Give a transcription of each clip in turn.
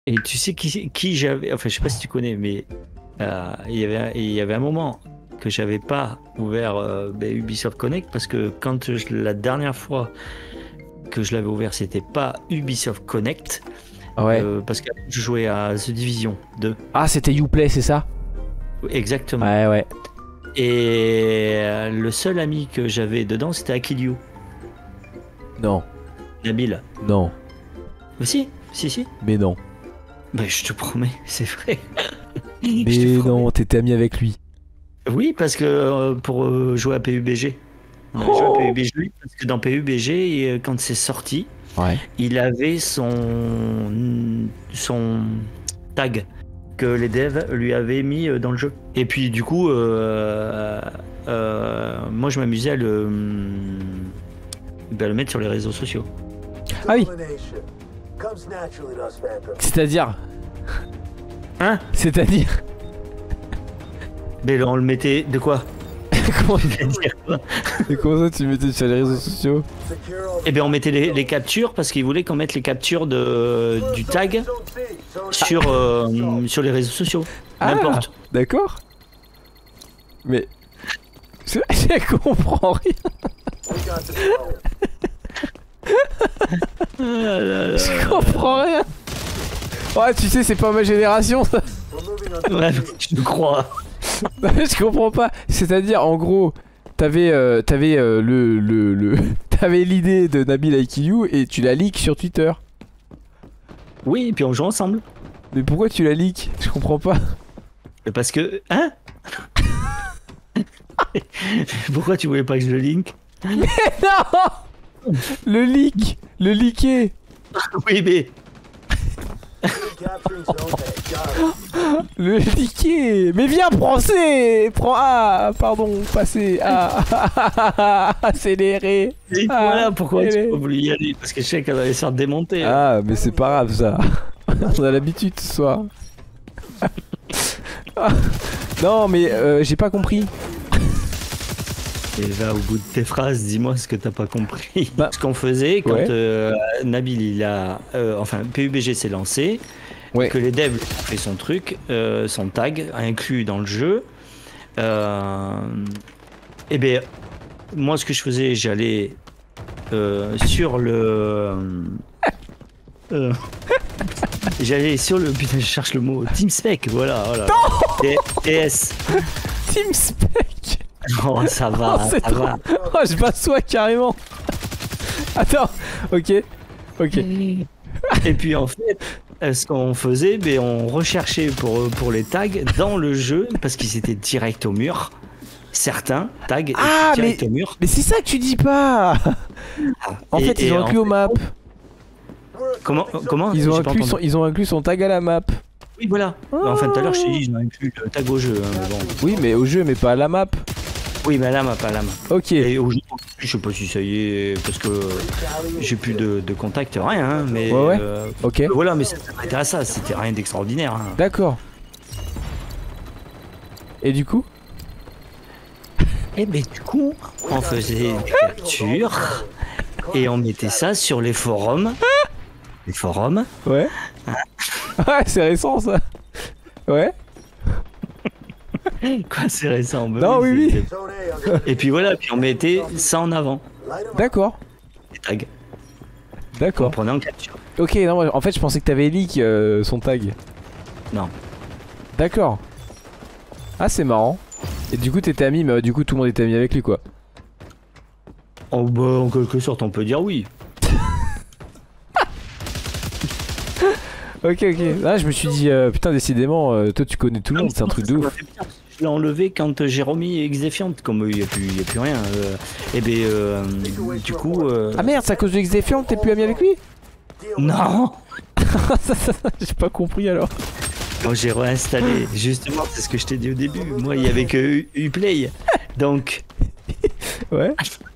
Et tu sais qui j'avais, enfin je sais pas si tu connais, mais il y avait un moment que j'avais pas ouvert Ubisoft Connect parce que la dernière fois que je l'avais ouvert, c'était pas Ubisoft Connect. Ouais. Parce que je jouais à The Division 2. Ah, c'était Uplay, c'est ça? Exactement. Ouais, ouais. Et le seul ami que j'avais dedans, c'était Akiliu. Non. Nabil. Non. Mais si. Mais non. Bah, je te promets, c'est vrai. Mais non, t'étais ami avec lui. Oui, parce que pour jouer à PUBG. On a joué à PUBG parce que dans PUBG, quand c'est sorti, Ouais. il avait son tag que les devs lui avaient mis dans le jeu. Et puis du coup, moi je m'amusais à le mettre sur les réseaux sociaux. Ah oui. C'est-à-dire. Hein? C'est-à-dire. Mais on le mettait de quoi? Comment... C'est-à-dire quoi? Et comment ça tu mettais sur les réseaux sociaux? Eh bien on mettait les captures parce qu'il voulait qu'on mette les captures du tag sur les réseaux sociaux. N'importe. D'accord. Mais... Je comprends rien. Je comprends rien. Ouais, tu sais, c'est pas ma génération ça. Ouais, je crois. Je comprends pas. C'est-à-dire, en gros, t'avais t'avais l'idée de Nabil Aikiliu et tu la leak sur Twitter. Oui, et puis on joue ensemble. Mais pourquoi tu la leak? Je comprends pas. Parce que... Hein? Pourquoi tu voulais pas que je le link? Mais non! Le leak! Le leaké! Oui, mais... Le leaké! Mais viens, prends C! Prends A! Pardon, passer A! Accéléré! Et voilà pourquoi tu as voulu y aller. Parce que je sais qu'elle allait se faire démonter. Ah, mais c'est pas grave ça. On a l'habitude ce soir. Non, mais j'ai pas compris. Et va au bout de tes phrases, dis-moi ce que t'as pas compris. Bah, ce qu'on faisait quand ouais. Nabil il a... enfin, PUBG s'est lancé, Ouais. que les devs ont fait son truc, son tag inclus dans le jeu. Et bien, moi ce que je faisais, j'allais sur le... j'allais sur le... Putain, je cherche le mot. TeamSpec, voilà. TS. TeamSpec. Oh, ça va, Oh, ça va. Oh, je m'assois carrément. Attends, ok. Et puis en fait, ce qu'on faisait, on recherchait pour les tags dans le jeu, parce qu'ils étaient direct au mur. Certains tags étaient direct au mur. Mais c'est ça que tu dis pas. En fait, ils ont inclus aux maps. Comment Ils ont inclus son tag à la map. Oui, voilà. Enfin, tout à l'heure, je t'ai dit, ils ont inclus le tag au jeu. Hein, bon. Oui, mais au jeu, mais pas à la map. Oui, mais à la map, pas à la map. Ok. Et au jeu, je sais pas si ça y est, parce que j'ai plus de contact, rien. Hein, mais ouais. Ok. Voilà, mais ça m'intéresse ça. C'était rien d'extraordinaire. Hein. D'accord. Et du coup? Et ben du coup, on faisait des captures et on mettait ça sur les forums. Les forums. Ouais. Ouais, c'est récent ça. Ouais. Quoi, c'est récent? Non, oui. Et puis voilà, puis on mettait ça en avant. D'accord. Les tags. On D'accord. prenait en capture. Ok, non, en fait, je pensais que t'avais leak son tag. Non. D'accord. Ah, c'est marrant. Et du coup, t'étais ami, mais du coup, tout le monde était ami avec lui, quoi. Oh, bah, en quelque sorte, on peut dire oui. Ok. Là, je me suis dit, putain, décidément, toi, tu connais tout le monde, c'est un truc de ouf. Je l'ai enlevé quand j'ai remis X-Defiant, comme il n'y a plus rien. Et ben, du coup. Ah merde, c'est à cause de X-Defiant, t'es plus ami avec lui? Non. J'ai pas compris alors. Quand j'ai réinstallé, justement, c'est ce que je t'ai dit au début. Moi, il y avait que Uplay. Donc. Ouais.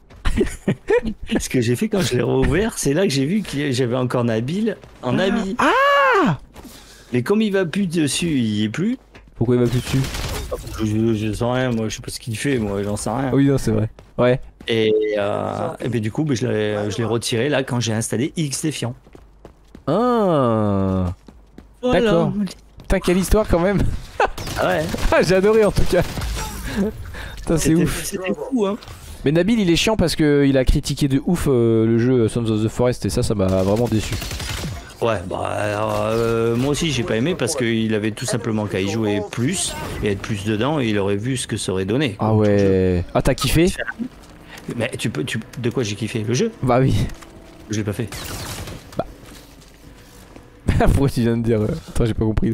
Ce que j'ai fait quand je l'ai rouvert, c'est là que j'ai vu que j'avais encore Nabil en ami. Ah! Mais comme il va plus dessus, il y est plus. Pourquoi il va plus dessus? Je sens rien, moi, je sais pas ce qu'il fait, moi, j'en sais rien. Oui, non, c'est vrai. Ouais. Et ben, du coup, je l'ai retiré là quand j'ai installé X-Defiant. Ah. Voilà. D'accord. Putain, quelle histoire quand même. Ah ouais. Ah, j'ai adoré en tout cas. Putain, c'est ouf. C'était fou, hein. Mais Nabil, il est chiant parce qu'il a critiqué de ouf le jeu Sons of the Forest et ça m'a vraiment déçu. Ouais, bah alors, moi aussi j'ai pas aimé parce qu'il avait tout simplement qu'à y jouer plus et être plus dedans et il aurait vu ce que ça aurait donné. Ah ouais. Ah, t'as kiffé? Mais de quoi j'ai kiffé? Le jeu? Bah oui. Je l'ai pas fait. Pourquoi tu viens de dire Attends, j'ai pas compris.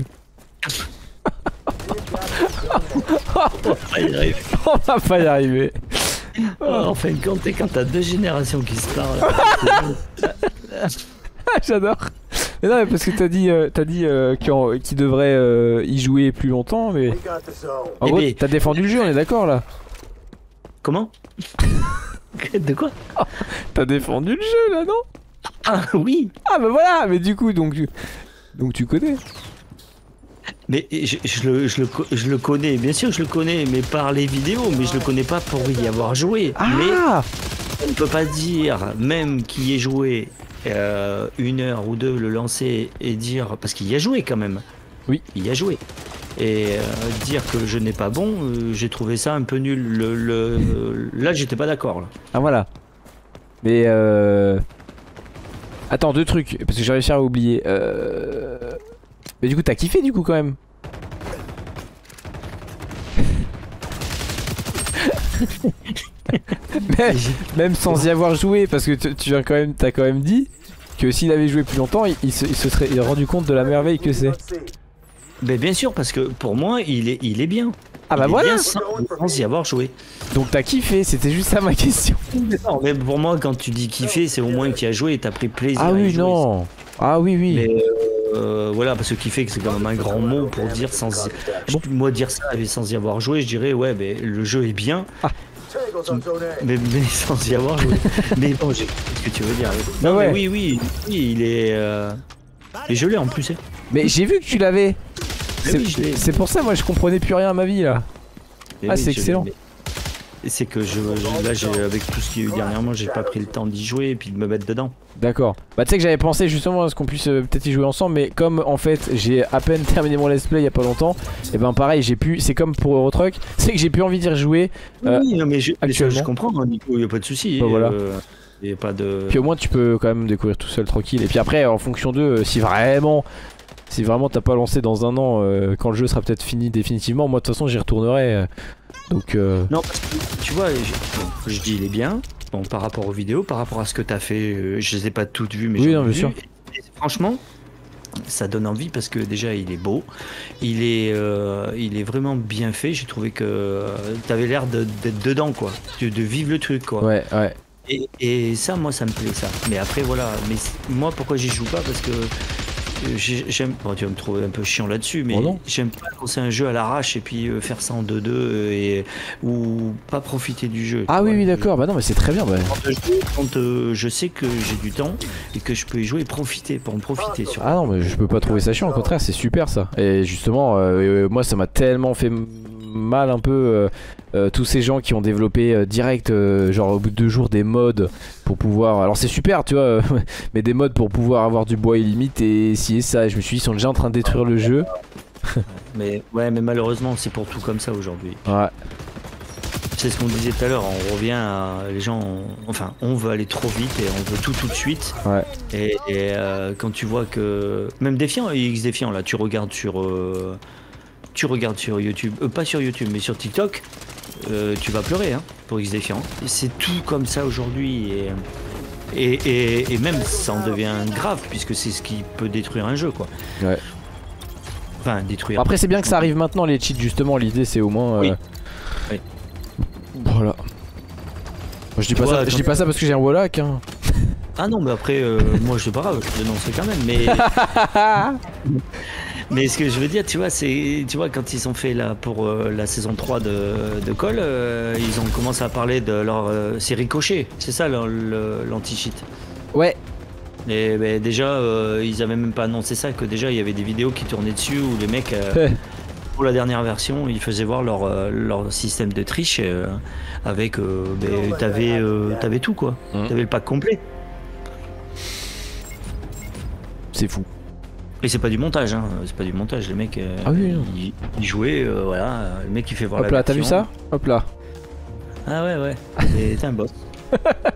On va pas y arriver. En fin de compte, quand t'as deux générations qui se parlent. J'adore. Mais non, mais parce que t'as dit qu'il devrait y jouer plus longtemps, mais en gros, t'as défendu le jeu, on est d'accord là? Comment? De quoi? T'as défendu le jeu là, non? Ah oui. Ah bah voilà, mais du coup, donc tu connais. Mais je le connais, bien sûr je le connais, mais par les vidéos, mais je le connais pas pour y avoir joué. Ah. Mais on ne peut pas dire, même qu'il y ait joué 1 heure ou 2, le lancer et dire, parce qu'il y a joué quand même. Oui. Il y a joué. Et dire que le jeu n'est pas bon, j'ai trouvé ça un peu nul. Là j'étais pas d'accord. Là. Ah voilà. Mais attends, 2 trucs, parce que j'ai réussi à oublier. Mais du coup, t'as kiffé du coup quand même. Même sans y avoir joué, parce que t'as quand même dit que s'il avait joué plus longtemps, il se serait rendu compte de la merveille que c'est. Mais bien sûr, parce que pour moi, il est bien. Ah bah il voilà. Bien sans y avoir joué. Donc t'as kiffé, c'était juste ça ma question. Non, mais pour moi, quand tu dis kiffer, c'est au moins que tu as joué et t'as pris plaisir. Ah oui, non. Ah oui, oui. Mais voilà, parce que kiffer, c'est quand même un grand mot pour dire sans. Moi, dire ça sans y avoir joué, je dirais, ouais, mais le jeu est bien. Ah. Mais sans y avoir joué. Mais bon, j'ai ce que tu veux dire. Non, ouais. Mais oui, il est. Et je l'ai en plus. Mais j'ai vu que tu l'avais. C'est pour ça, moi, je comprenais plus rien à ma vie là. Ah, c'est excellent. C'est que là, avec tout ce qu'il y a eu dernièrement, j'ai pas pris le temps d'y jouer et puis de me mettre dedans. D'accord. Bah, tu sais que j'avais pensé justement à ce qu'on puisse peut-être y jouer ensemble, mais comme en fait j'ai à peine terminé mon let's play il y a pas longtemps, et ben pareil, c'est comme pour Eurotruck, c'est que j'ai plus envie d'y rejouer. Oui, non, mais actuellement. Je comprends, hein, Nico, y a pas de souci. Bah, voilà. Y a pas de. Puis au moins, tu peux quand même découvrir tout seul tranquille. Et puis après, en fonction d'eux, si vraiment t'as pas lancé dans 1 an, quand le jeu sera peut-être fini définitivement, moi de toute façon j'y retournerai. Donc non, parce que tu vois, je dis il est bien. Bon, par rapport aux vidéos, par rapport à ce que t'as fait, je les ai pas toutes vues, mais oui, non, bien sûr. Et franchement, ça donne envie parce que déjà il est beau, il est vraiment bien fait. J'ai trouvé que t'avais l'air d'être dedans, quoi, de vivre le truc, quoi. Ouais, ouais. Et ça, moi, ça me plaît, ça. Mais après, voilà. Mais moi, pourquoi j'y joue pas? Parce que j'aime. Bon, tu vas me trouver un peu chiant là-dessus, mais j'aime pas lancer un jeu à l'arrache et puis faire ça en 2-2 ou pas profiter du jeu. Ah oui, d'accord. Bah non, mais c'est très bien. Quand je sais que j'ai du temps et que je peux y jouer et profiter, pour en profiter. Surtout. Ah non, mais je peux pas trouver ça chiant. Au contraire, c'est super ça. Et justement, moi, ça m'a tellement fait mal un peu. Tous ces gens qui ont développé direct genre au bout de 2 jours des mods pour pouvoir, alors c'est super tu vois mais des mods pour pouvoir avoir du bois illimité et si et ça, et je me suis dit ils sont déjà en train de détruire le jeu. mais malheureusement c'est pour tout comme ça aujourd'hui. Ouais. C'est ce qu'on disait tout à l'heure, on revient à les gens, on veut aller trop vite et on veut tout de suite. Ouais. Et quand tu vois que même Défiant, X Défiant là, tu regardes sur YouTube, pas sur YouTube mais sur TikTok, tu vas pleurer hein, pour X Défiant. C'est tout comme ça aujourd'hui et même ça en devient grave puisque c'est ce qui peut détruire un jeu quoi. Ouais. Enfin détruire. Après c'est bien que ça arrive maintenant les cheats justement, l'idée c'est au moins. Oui. Voilà. Moi, je dis pas ça parce que j'ai un Wallach hein. Ah non mais après moi je sais pas grave, je le dénoncerai quand même mais. Mais ce que je veux dire, tu vois, quand ils ont fait là pour la saison 3 de Call, ils ont commencé à parler de leur c'est Ricochet, c'est ça l'anti-cheat. Ouais. Et ben, déjà, ils avaient même pas annoncé ça, que déjà il y avait des vidéos qui tournaient dessus où les mecs, pour la dernière version, ils faisaient voir leur système de triche avec, t'avais tout quoi, t'avais le pack complet. C'est fou. Et c'est pas du montage, hein. C'est pas du montage. Le mec, Ah oui, non. il jouait, voilà. Le mec, il fait voir Hop la là, t'as vu version. ça? Hop là. Ah ouais, ouais. C'est un boss.